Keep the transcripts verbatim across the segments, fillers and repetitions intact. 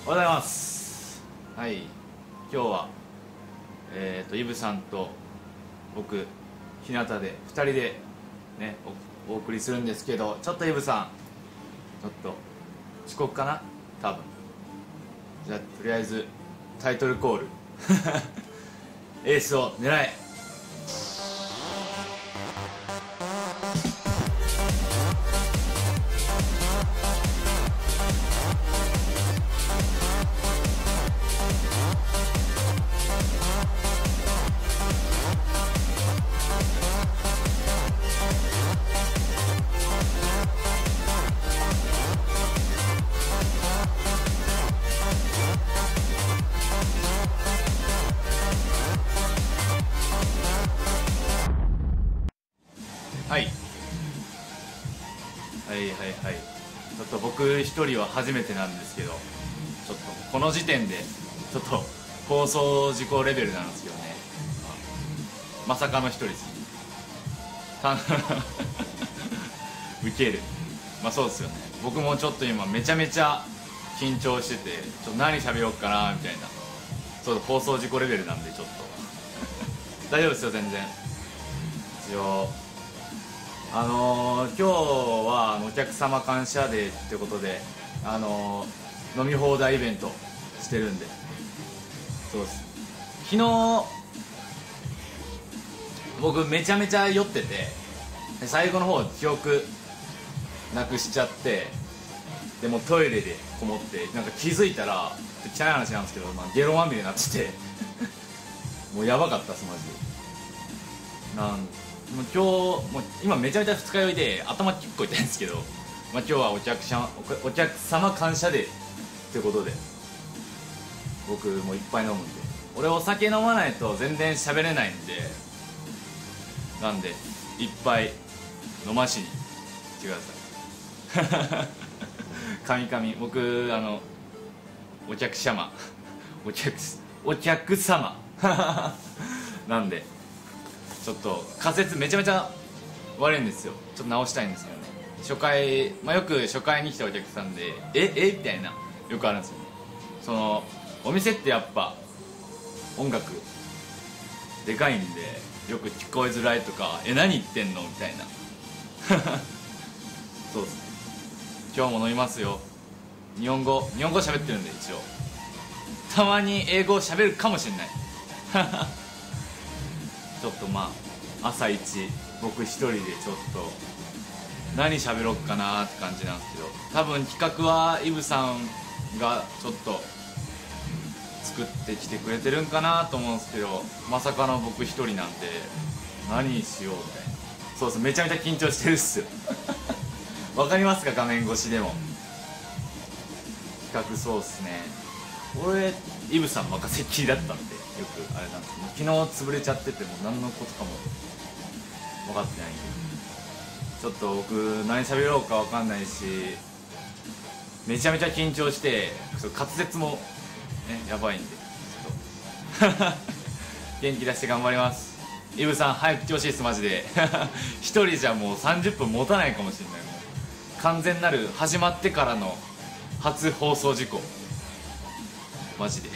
おはようございます。はい、今日はえっ、ー、とイブさんと僕日向でふたりでね お, お送りするんですけど、ちょっとイブさんちょっと遅刻かな多分。じゃあとりあえずタイトルコールエースを狙え。はいはいはいはい。ちょっと僕一人は初めてなんですけど、ちょっとこの時点でちょっと放送事故レベルなんですけどね。まさかの一人ですたウケる。まあそうですよね。僕もちょっと今めちゃめちゃ緊張してて、ちょっと何喋ろうかなみたいな、そう放送事故レベルなんでちょっと大丈夫ですよ全然。一応あのー、今日はお客様感謝デーってことで、あのー、飲み放題イベントしてるんで。そうです。昨日僕めちゃめちゃ酔ってて、最後の方記憶なくしちゃって、でもトイレでこもって、なんか気づいたら汚い話なんですけど、まあ、ゲロまみれになっててもうやばかったっすマジで。なんもう今日もう今めちゃめちゃ二日酔いで頭結構痛いんですけど、まあ、今日はお客さお客様感謝デーってことで僕もういっぱい飲むんで。俺お酒飲まないと全然喋れないんで、なんでいっぱい飲ましに来てくださいカミカミ。僕あのお客様お客お客様なんでちょっと仮説めちゃめちゃ悪いんですよ。ちょっと直したいんですよね。初回、まあ、よく初回に来たお客さんでええみたいなよくあるんですよ。そのお店ってやっぱ音楽でかいんでよく聞こえづらいとか、え何言ってんのみたいなそうですね。今日も飲みますよ。日本語日本語喋ってるんで、一応たまに英語喋るかもしれないちょっとまあ朝一僕一人でちょっと何喋ろっかなって感じなんですけど、多分企画はイブさんがちょっと作ってきてくれてるんかなと思うんですけど、まさかの僕一人なんで何しようみたいな。そうです。めちゃめちゃ緊張してるっすよわかりますか画面越しでも。企画そうっすね。俺イブさん任せっきりだったんでよくあれなんですけど、昨日潰れちゃってても何のことかも分かってないんで、ちょっと僕何喋ろうか分かんないし、めちゃめちゃ緊張して滑舌もねやばいんで、ちょっと元気出して頑張ります。イブさん早く来てほしいですマジで一人じゃもうさんじゅっぷん持たないかもしれない。もう完全なる始まってからの初放送事故マジで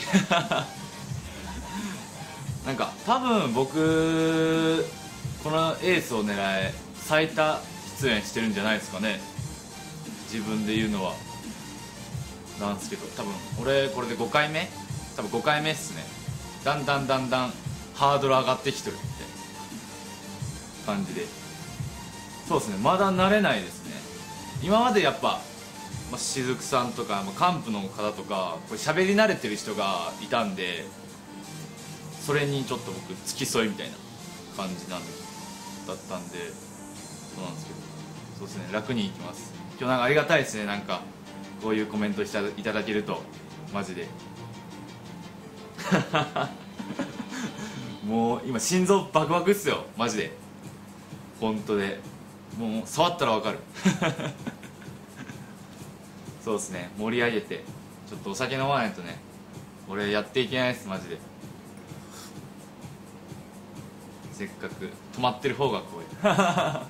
なんか多分僕このエースを狙え最多出演してるんじゃないですかね。自分で言うのはなんですけど、多分俺これでごかいめ多分ごかいめっすね。だんだんだんだんハードル上がってきてるって感じで。そうですね、まだ慣れないですね。今までやっぱまあ、雫さんとか幹部の方とかこれ喋り慣れてる人がいたんで、それにちょっと僕付き添いみたいな感じなんだったんで、そうなんですけど、そうですね楽にいきます。今日なんかありがたいですね。なんかこういうコメントしたいただけるとマジでもう今心臓バクバクっすよマジで。本当でもう触ったら分かるそうですね、盛り上げてちょっとお酒飲まないとね俺やっていけないですマジで。せっかく止まってる方が怖い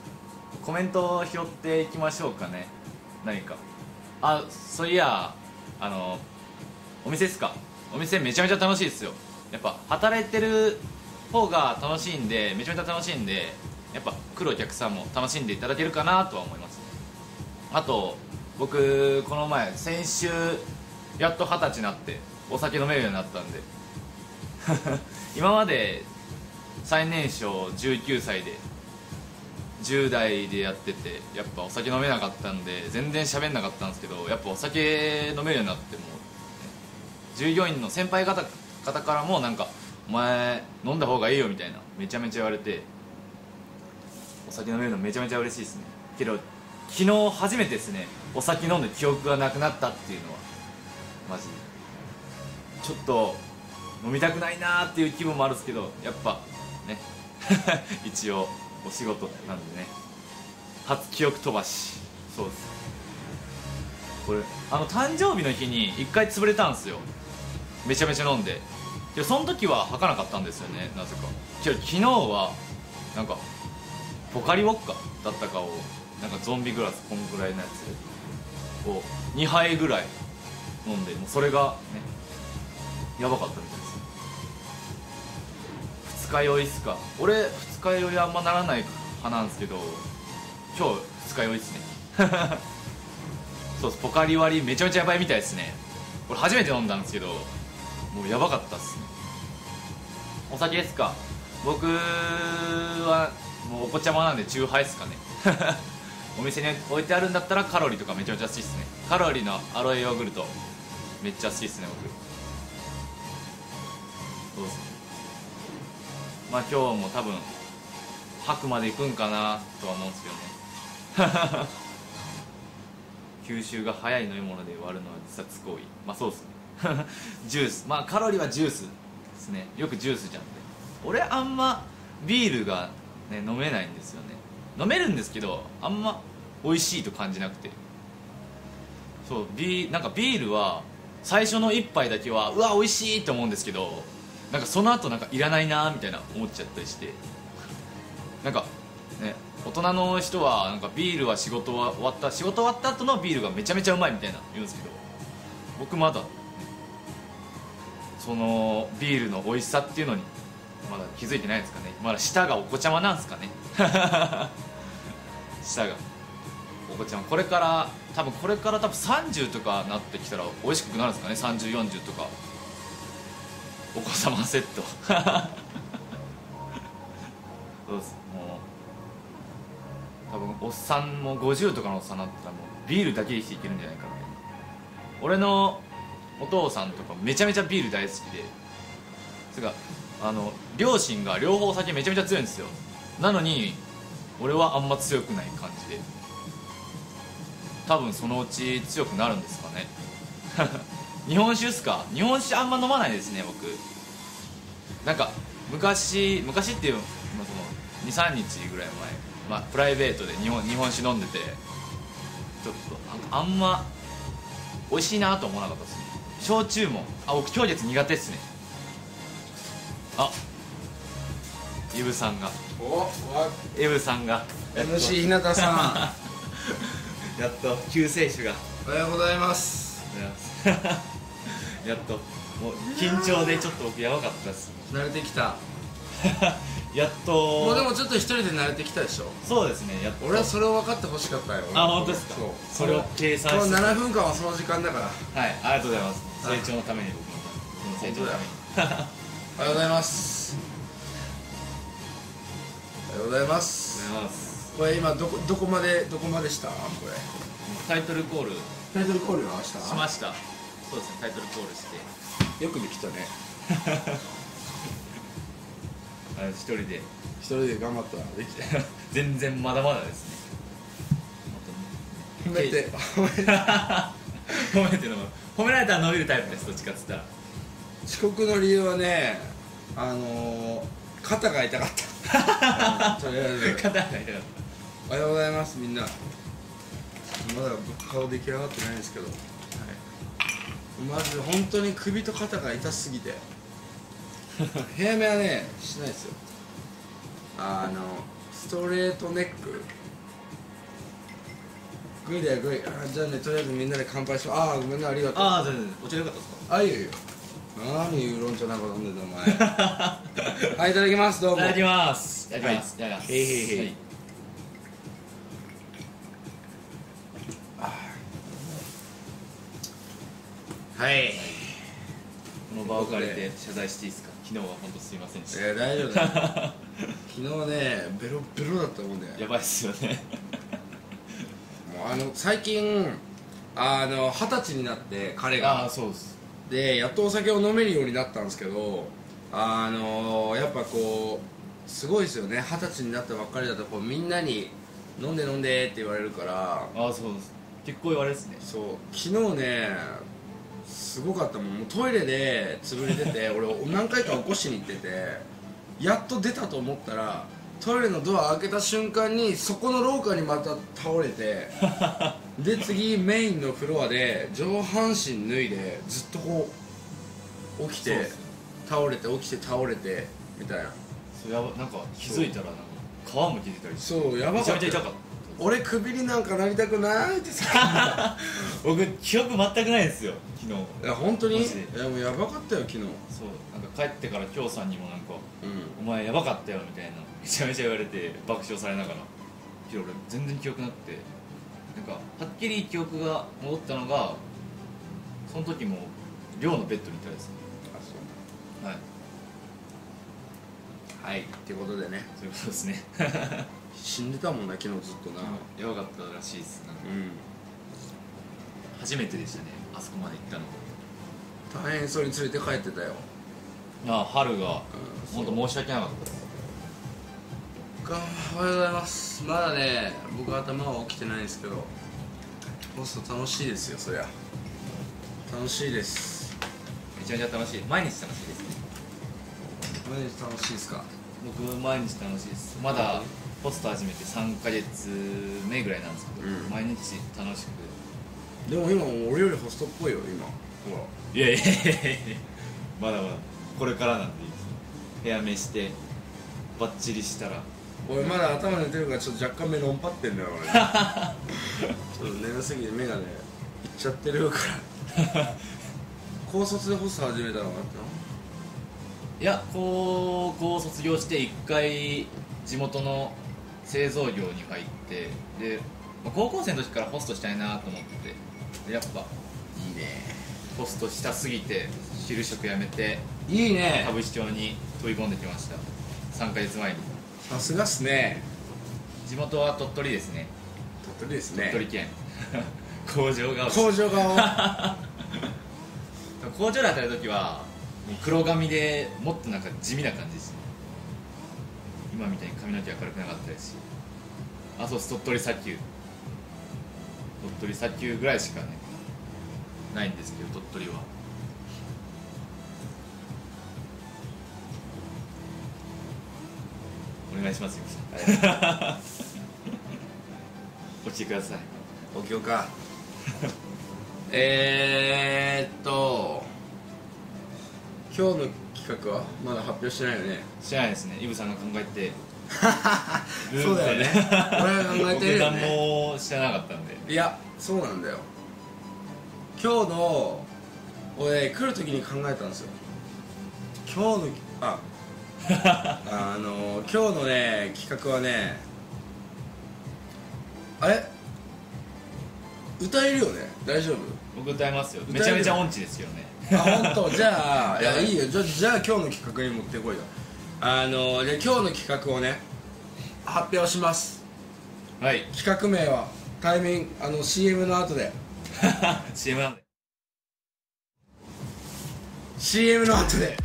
コメントを拾っていきましょうかね。何かあそういやあのお店ですか、お店めちゃめちゃ楽しいですよ。やっぱ働いてる方が楽しいんで、めちゃめちゃ楽しいんで、やっぱ来るお客さんも楽しんでいただけるかなとは思います。あと僕この前先週やっと二十歳になってお酒飲めるようになったんで今まで最年少じゅうきゅうさいでじゅう代でやってて、やっぱお酒飲めなかったんで全然喋んなかったんですけど、やっぱお酒飲めるようになって、もう従業員の先輩方方からもなんかお前飲んだ方がいいよみたいなめちゃめちゃ言われて、お酒飲めるのめちゃめちゃ嬉しいですね。けど昨日初めてですね、お酒飲んで記憶がなくなったっていうのはマジでちょっと飲みたくないなーっていう気分もあるんですけど、やっぱね一応お仕事なんでね、初記憶飛ばし。そうです、これあの誕生日の日にいっかい潰れたんですよ、めちゃめちゃ飲んで。けどその時は吐かなかったんですよね、なぜか。けど昨日はなんかポカリウォッカだったかをなんかゾンビグラスこんぐらいのやつをにはいぐらい飲んで、もうそれがねやばかったみたいです。二日酔いっすか。俺二日酔いあんまならない派なんですけど、今日二日酔いっすねそうです、ポカリ割りめちゃめちゃやばいみたいですね。これ初めて飲んだんですけど、もうやばかったっすね。お酒ですか。僕はもうお子ちゃまなんでチューハイっすかねお店に置いてあるんだったらカロリーとかめちゃめちゃ好きっすね。カロリーのアロエヨーグルトめっちゃ好きっすね僕。そうですね。まあ今日も多分吐くまで行くんかなとは思うんですけどね吸収が早い飲み物で割るのは自殺行為。まあそうですねジュース、まあカロリーはジュースですね。よくジュースじゃんって。俺あんまビールが、ね、飲めないんですよね。飲めるんですけどあんま美味しいと感じなくて。そうビなんかビールは最初の一杯だけはうわ美味しいと思うんですけど、なんかその後なんかいらないなみたいな思っちゃったりして、なんかね大人の人はなんかビールは仕事は終わった仕事終わった後のビールがめちゃめちゃうまいみたいな言うんですけど、僕まだ、ね、そのビールの美味しさっていうのにまだ気づいてないんですかね。まだ舌がお子ちゃまなんですかね舌がお子ちゃま。これから多分これから多分さんじゅうとかなってきたら美味しくなるんですかね。さんじゅう、よんじゅうとかお子様セットそうです。もう多分おっさんもごじゅうとかのおっさんになったらもうビールだけで生きていけるんじゃないかみたいな。俺のお父さんとかめちゃめちゃビール大好きで、つかあの両親が両方お酒めちゃめちゃ強いんですよ。なのに俺はあんま強くない感じで、多分そのうち強くなるんですかね日本酒っすか。日本酒あんま飲まないですね僕。なんか昔昔っていう、まあ、そのにさんにちぐらい前、まあ、プライベートで日本日本酒飲んでて、ちょっとなんかあんま美味しいなと思わなかったですね。焼酎もあ僕狂月苦手っすね。あイブさんがおイブさんがエムシー 日向さんやっと救世主がんおはようございます。 やっともう緊張でちょっと僕やばかったっす慣れてきたやっともうでもちょっと一人で慣れてきたでしょ。 そうですね。やっと俺はそれを分かってほしかったよ。 あ本当ですか。 そうそれを計算このしてななふんかんはその時間だから。 はいありがとうございます。成長のために僕もこの成長のためにおはようございます。おはようございますありがとうございます。 これ今どこどこまでどこまでしたこれ。 タイトルコールタイトルコールはしたしました。そうですね、タイトルコールしてよくできたねあの一人で一人で頑張ったらできた全然まだまだですね。 褒めて褒めて褒めての褒められたら伸びるタイプです。どっちかっつったら遅刻の理由はね、あのー、肩が痛かったとりあえず肩が痛かっおはようございますみんな。まだ顔出来上がってないんですけど、はい、まず本当に首と肩が痛すぎてヘアメはねしないですよ。あのストレートネックグイだよグイ。あじゃあねとりあえずみんなで乾杯しよう。ああごめんねありがとう。 ああ全然お茶よかったですか？ あいいよいいよ。何ウーロン茶なんか飲んでんだお前。はいいただきますどうも。 いただきますいただきます、 はいいただきます。 へいへいへいはいはい。 この場を借りて謝罪していいですか？昨日は本当すいませんでした。 いや大丈夫だよ。昨日ねベロベロだったもんで。 やばいっすよね。 もうあの最近あの二十歳になって彼がああそうです。 でやっとお酒を飲めるようになったんですけど、あのやっぱこうすごいですよね。二十歳になったばっかりだとこうみんなに飲んで飲んでって言われるから。 ああそうです。結構言われですね。 そう昨日ねすごかったもん。もうトイレで潰れてて俺何回か起こしに行っててやっと出たと思ったらトイレのドア開けた瞬間にそこの廊下にまた倒れてで次メインのフロアで上半身脱いでずっとこう起きて倒れて起きて倒れてみたいな。 そうやばなんか気づいたらなんか皮も気づいたりしてそうやばかった。 めちゃめちゃ痛かった。 俺クビになんかなりたくないってさ。 僕記憶全くないですよ昨日。 いや本当にいマジでやもうやばかったよ昨日。 そうなんか帰ってから京さんにもなんかうんお前やばかったよみたいなめちゃめちゃ言われて爆笑されながら、けど俺全然記憶なくて、なんかはっきり記憶が戻ったのがその時も寮のベッドにいたですね。 あそうはいはいってことでねそういうことですね。 死んでたもんな昨日ずっとな。 やばかったらしいですなんかうん初めてでしたねあそこまで行ったの。 大変そうに連れて帰ってたよ。 ああ春がうん本当申し訳なかったです。 がおはようございます。まだね僕頭は起きてないんですけどホスト楽しいですよ。そりゃ楽しいです。 めちゃめちゃ楽しい毎日楽しいですね。 毎日楽しいですか？ 僕毎日楽しいです。まだホスト始めてさんかげつめぐらいなんですけど、 うん毎日楽しく。 でも今俺よりホストっぽいよ今。ほらいやいやいやいやまだまだこれからなんでいいです。部屋飯してバッチリしたら俺まだ頭寝てるからちょっと若干目のんぱってんだよ俺。ちょっと眠すぎて目がねいっちゃってるから高卒でホスト始めたのがあったの？ いや高校を卒業していっかい地元の製造業に入ってで、まあ高校生の時からホストしたいなと思ってでやっぱいいねホストしたすぎて昼食やめていいね歌舞伎町に飛び込んできました。さんかげつまえに。 さすがっすね。 地元は鳥取ですね。 鳥取ですね。 鳥取県工場が工場側工場で働いた時はもう黒髪でもっとなんか地味な感じですね。今みたいに髪の毛明るくなかったですし、あそうです鳥取砂丘鳥取砂丘ぐらいしかねないんですけど鳥取はお願いしますよ。お聞きください。 お経かえーっと今日の企画はまだ発表してないよね。 知らないですね。イブさんが考えてそうだよね俺が考えてるよね。 僕何も知らなかったんで。 いやそうなんだよ。今日の俺来る時に考えたんですよ。今日のああの今日のね企画はねあれ歌えるよね大丈夫？ 僕歌いますよ。 歌えるめちゃめちゃ音痴ですよね。 あ本当じゃあいややいいよじゃじゃあ今日の企画に持ってこいよ。あのじゃあ今日の企画をね発表します。 はい企画名はタイミングあの シーエム の後でシーエム なんでシーエム の後で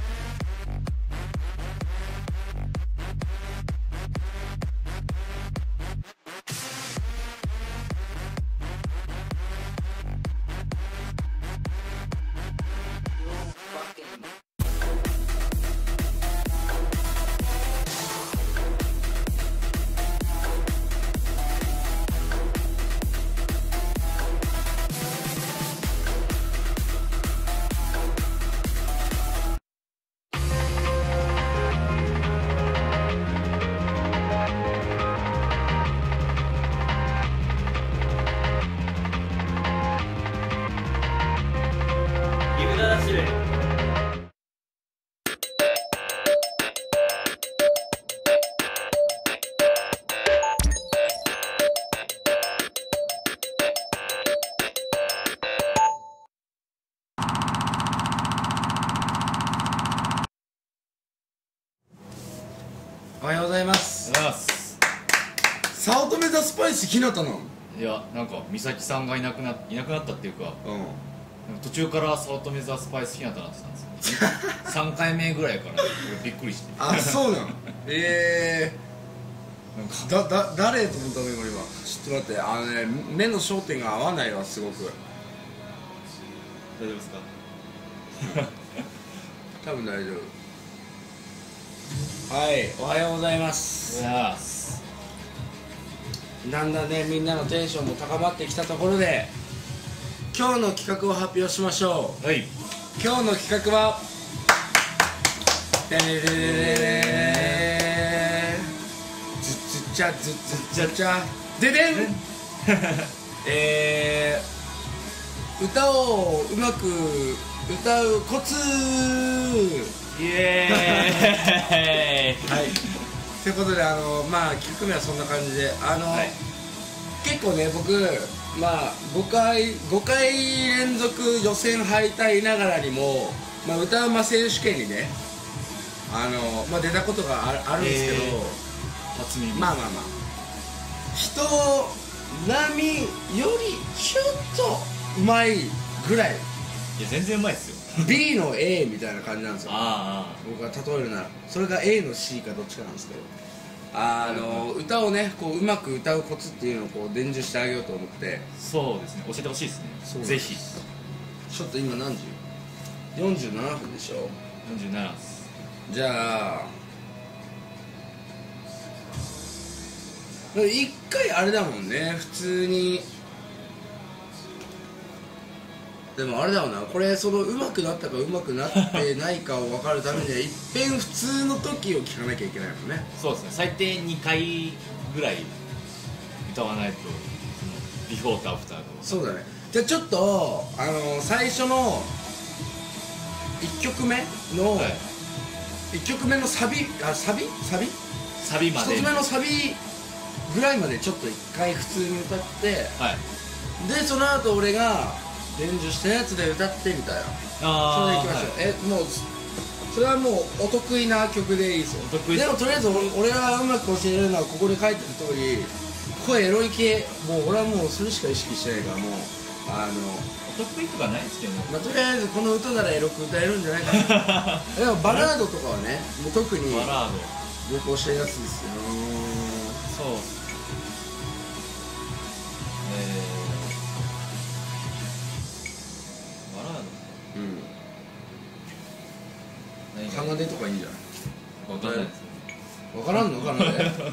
れ。 おはようございます。 おはようございます。 早乙女ザスパイスひなたの。 いや、なんか美咲さんがいなくないなくなったっていうか、 うん。 途中から早乙女ザスパイスひなたになってたんですよさんかいめぐらいから俺びっくりして、 あ、そうなの。えなんかー、だ、だ、誰と思ったの今。ちょっと待って、あのね、目の焦点が合わないわ、すごく。 大丈夫ですか？ 多分大丈夫。はい、おはようございます。 おはようございます。 だんだんね、みんなのテンションも高まってきたところで、今日の企画を発表しましょう。 はい。 今日の企画はでれれれれれずつちゃずつちゃちゃででんえー、歌をうまく歌うコツ。 イエーイはい。ということで、あのまあ企画名はそんな感じで、あの、はい、結構ね、僕まあごかいごかい連続予選敗退ながらにも、まあ、歌うま選手権にね、あのまあ出たことがある、あるんですけど、えー、 初耳。 まあまあまあ人並みよりちょっとうまいぐらい。 いや全然うまいっすよ B の A みたいな感じなんですよ。 ああ、 僕が例えるならそれが A の C かどっちかなんですけど、あの、うん、歌をねこううまく歌うコツっていうのをこう伝授してあげようと思って。 そうですね、教えてほしいですね。ぜひ。 ちょっと今何時？よんじゅうななふんでしょ。よんじゅうななです。 じゃあ一回あれだもんね、普通に。でもあれだよな、これその上手くなったか上手くなってないかを分かるためには一遍普通の時を聞かなきゃいけないもんね。 そうですね、最低にかいぐらい歌わないと、そのビフォーとアフターが。 そうだね。じゃあちょっとあの最初のいっきょくめの、はい、いっきょくめのサビ、あ、サビサビサビまでひとつめのサビぐらいまでちょっと一回普通に歌って、はい、でその後俺が伝授したやつで歌ってみたいな。あ、それでいきましょう。はい、え、もうそれはもうお得意な曲でいいですよ。お得意でもとりあえず俺がうまく教えるのはここに書いてる通り声エロい系、もう俺はもうそれしか意識してないから、もうあのお得意とかないですけど、 まあ、とりあえずこの歌ならエロく歌えるんじゃないかなでもバラードとかはね、もう特にバラード僕教えやすいですよ。 そうっす。 奏でとかいいんじゃない？ 分からないですよ。 分からんのかな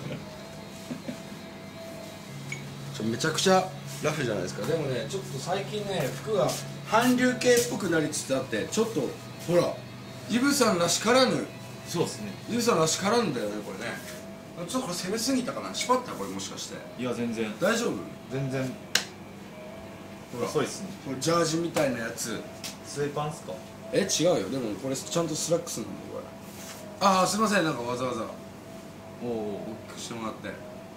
ちょめちゃくちゃラフじゃないですか。でもね、ちょっと最近ね、服が韓流系っぽくなりつつあって、ちょっとほらイブさんらしからぬ。 そうですね、 イブさんらしからぬんだよね、これね。ちょっとこれ攻めすぎたかな、しぱったこれもしかして。 いや全然大丈夫？ 全然。ほらそうですね、 これジャージみたいなやつ。 スウェーパンっすか？ え、違うよ。でもこれちゃんとスラックスなんだよこれ。ああ、すいません、なんかわざわざおお大きくしてもらって。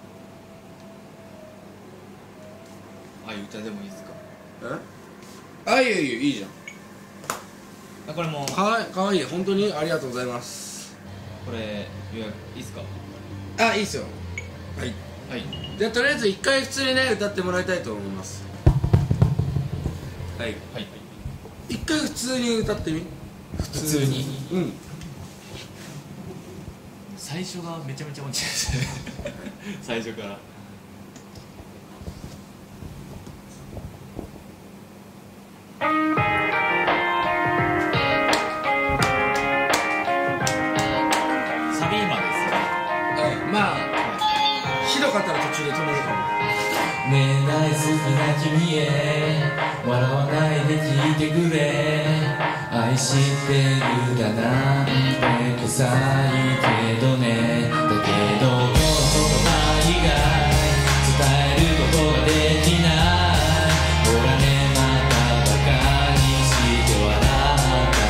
ああいう歌でもいいですか？ え？あ、いいよいいよ、いいじゃん。 あ、これもかわいい、かわいい。本当にありがとうございます。 これいやいいっすか？ あ、いいっすよ。はいはい。じゃあとりあえず一回普通にね歌ってもらいたいと思います。はいはいはい。一回普通に歌ってみ。 普通に。 うん。 最初がめちゃめちゃ落ちですね最初から。サビまでですね。 はい、まあ、はい、ひどかったら途中で止めるかも。 ねえ大好きな君へ笑わないで聞いてくれ、愛してるだなんて臭いけどね、だけどこの言葉以外伝えることができない。ほらね、またバカにして笑った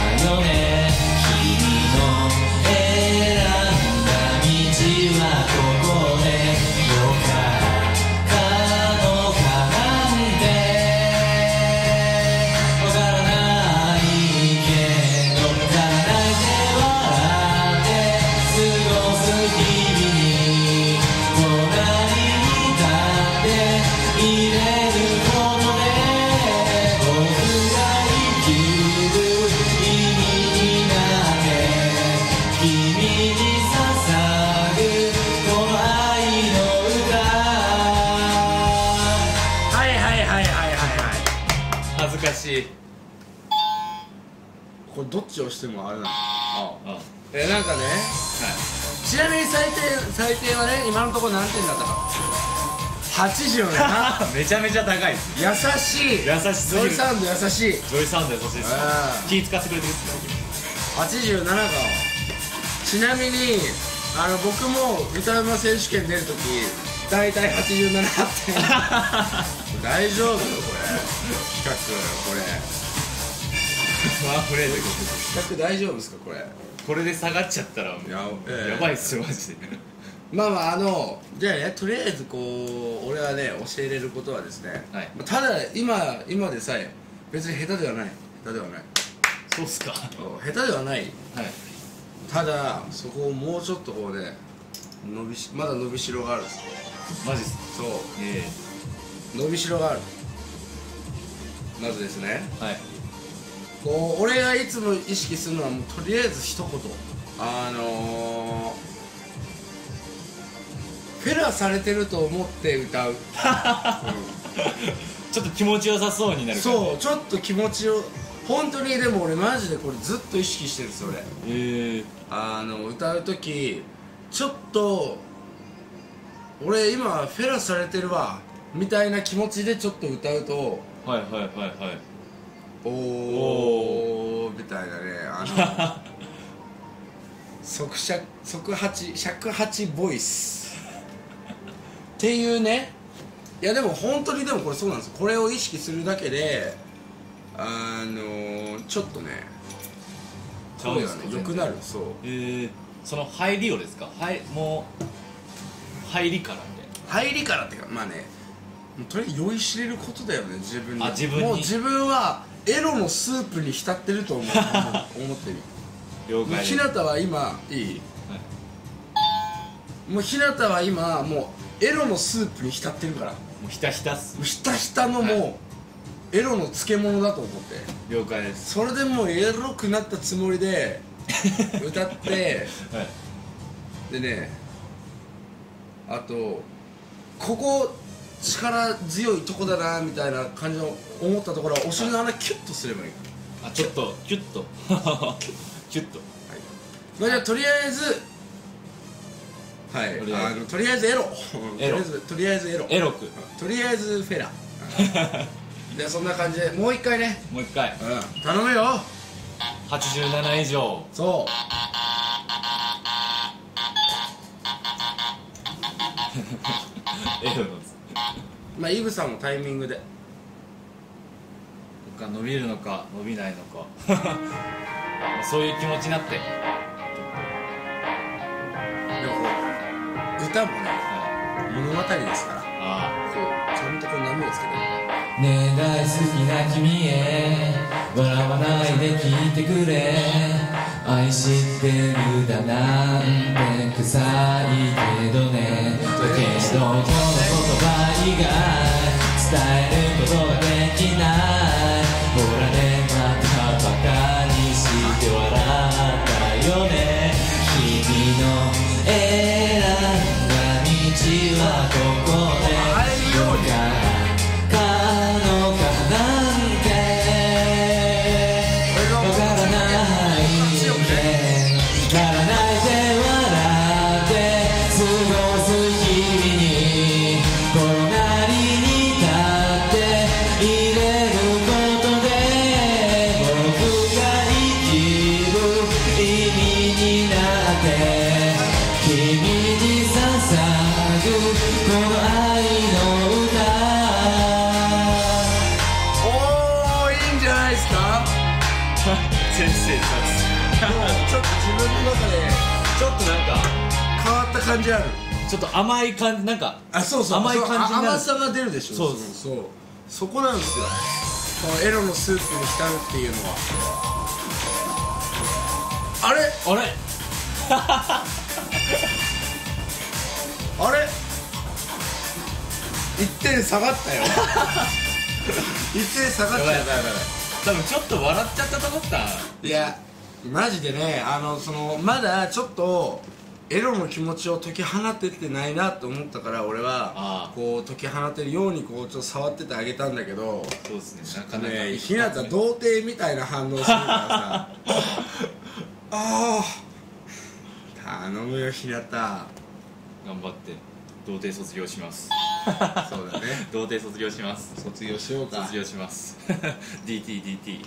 昔。 これどっちをしてもあれなの。 ああ、 えなんかね、 はちなみに最低最低はね、今のところ何点だったかはちじゅうねな。 い。めちゃめちゃ高いです。 優しい、 優しすぎる。 ジョイサウンド優しい。 ジョイサウンド優しいです。 うん気使ってくれてるっすね。 はちじゅうななか。ちなみにあの僕も歌うま選手権出るとき大体はちじゅうななてん大丈夫よこれ企画、これワンフレーズ。 企画大丈夫ですかこれ。 これで下がっちゃったらや,、 ええやばいっすよマジで。 まあまああのじゃあね、とりあえずこう俺はね教えれることはですね、 はいまあただ今今でさえ別に下手ではない、下手ではない、 そうっすか。は下手ではない。 い。 ただそこをもうちょっとこうね伸びしまだ伸びしろがあるんですよ。 マジっす。 そうえ伸びしろがある。まずですね、 えはい。 こう俺がいつも意識するのはもうとりあえず一言、あのー、フェラされてると思って歌う、うんちょっと気持ちよさそうになる感じ。 そうちょっと気持ちを本当に。でも俺マジでこれずっと意識してるんですよ俺。 ええあの歌う時ちょっと俺今フェラされてるわみたいな気持ちでちょっと歌うと、 はいはいはいはい。 おーみたいなね、あの即尺即八尺八ボイスっていうね。いやでも本当にでもこれそうなんですよ。これを意識するだけであのー、ちょっとね声がね良くなる。そうええその入りをですか。はい、もう入りからみたいな。 入りからっていうかまあね、とりあえず酔いしれることだよね自分に。 あ自分にもう自分はエロのスープに浸ってると思う思ってる。 了解です。 日向は今いい、 はい、 もう日向は今もうエロのスープに浸ってるから、ももうひたひたっす。 うひたひたのもう、 はいエロの漬物だと思って、 了解です。 それでもうエロくなったつもりで歌ってはいでね、あとここ力強いとこだなみたいな感じの思ったところはお尻の穴キュッとすればいい。 あちょっとキュッとキュッと。 まあ、じゃあとりあえずはいとりあえずあのとりあえずエロエロとりあえずとりあえずエロエロく。 とりあえずフェラでそんな感じでもう一回ね、 もう一回。 うん、頼むよ。 はちじゅうなな以上。 そうエロのです。 まあイブさんもタイミングでが伸びるのか伸びないのかそういう気持ちになって、 でもこう歌もねは物語ですから、 い、あこうちゃんとこう波をつけてねえ大好きな君へ笑わないで聞いてくれ愛してるだなんて臭いけどねだけどこの言葉以外伝えることができないほらねまたバカにして笑ったよね君の選んだ道はここでどうか可能かなんてわからないでならないで笑って過ごす日々に隣に立って入れることで僕が生きる意味になって君に捧ぐこの愛の歌おーいいんじゃないですか先生さもうちょっと自分の中でちょっとなんか変わった感じある。 ちょっと甘い感じなんかあそうそう甘い感じになる。 甘さが出るでしょ。 そうそうそこなんですよ、このエロのスープに浸るっていうのは。あれあれあれいってん下がったよいってん下がっちゃう。 やばいやばいやばい多分ちょっと笑っちゃったと思った。 いやマジでね、あのそのまだちょっとエロの気持ちを解き放ってってないなと思ったから俺はあーこう解き放てるようにこうちょっと触っててあげたんだけど、 そうですね、なかなかね、ひなた童貞みたいな反応するからさああ頼むよひなた。 頑張って童貞卒業しますそうだね童貞卒業します。 卒業しようか。 卒業します。ディーティー ディーティー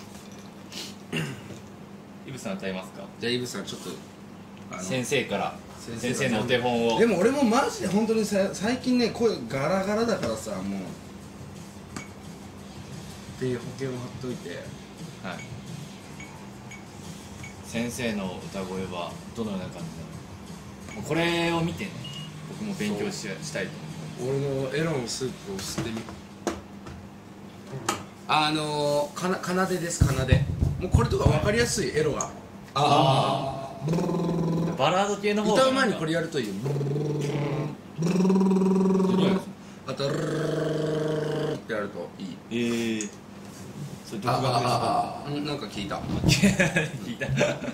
イブさん歌いますか。 じゃあイブさんちょっとあの先生から先先生のお手本を。 でも俺もマジで本当にさ最近ね声ガラガラだからさもうっていう保険を貼っといて。 はい、先生の歌声はどのような感じなのか、これを見てね僕も勉強ししたいと思俺のエロのスープを吸ってみ。あのー、かな奏でです奏でもうこれとか分かりやすいエロが。ああう。バラード系の方が歌う前にこれやるといいよ。あとルーってやるといい。 ええー、それ独学ですか。 ああなんか聞いた聞いた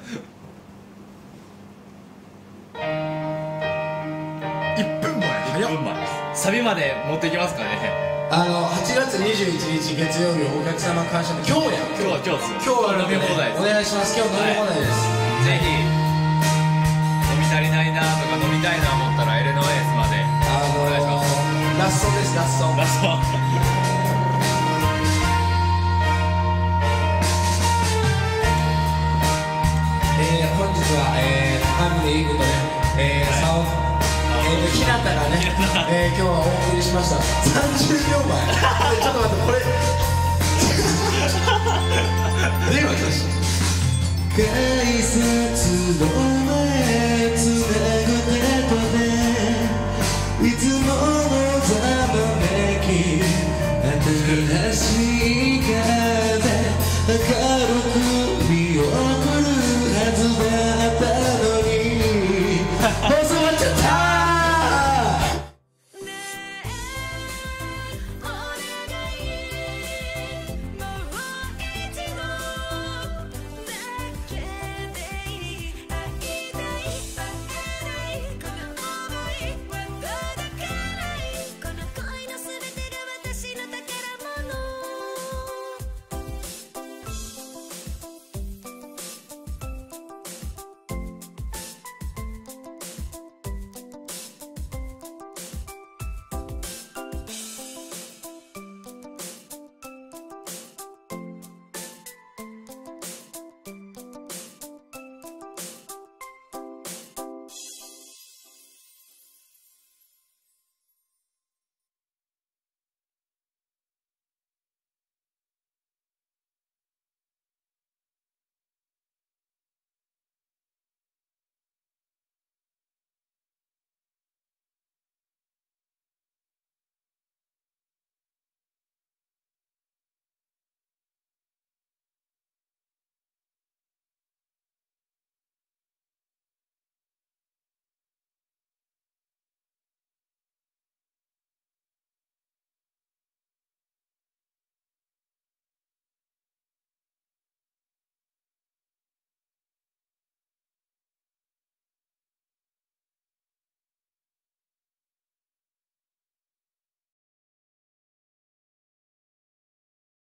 いっぷんまえ早っ。 いっぷんまえサビまで持っていきますかね。 あのはちがつにじゅういちにち月曜日お客様感謝の今日や今日は今日ですよ。 今日は飲み放題です。 お願いします。今日飲み放題です、 ぜひ飲み足りないなとか飲みたいな思ったらエレノエースまであのお願いします。 ー、ラストですラストラストえー、本日は、えー、高峰優子とね、えーはいさおえーと、ひなたがね、えー、今日はお送りしました。さんじゅうびょうまえちょっと待って、これ電話しました。改札の